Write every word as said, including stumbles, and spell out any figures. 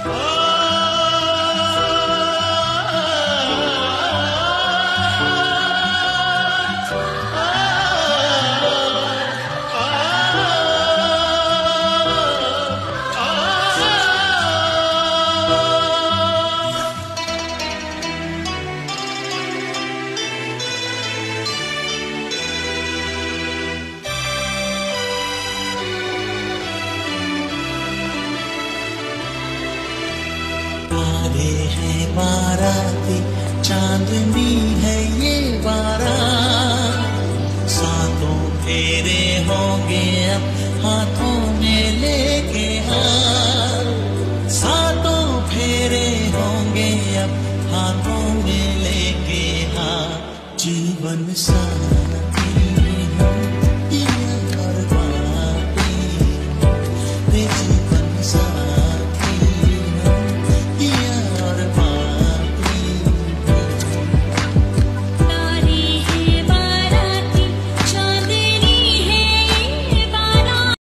तारे हैं बाराती, चांदनी है ये बारात, सातों फेरे होंगे अब हाथों में लेके हाथ, सातों फेरे होंगे अब हाथों में लेके हाथ, जीवन सा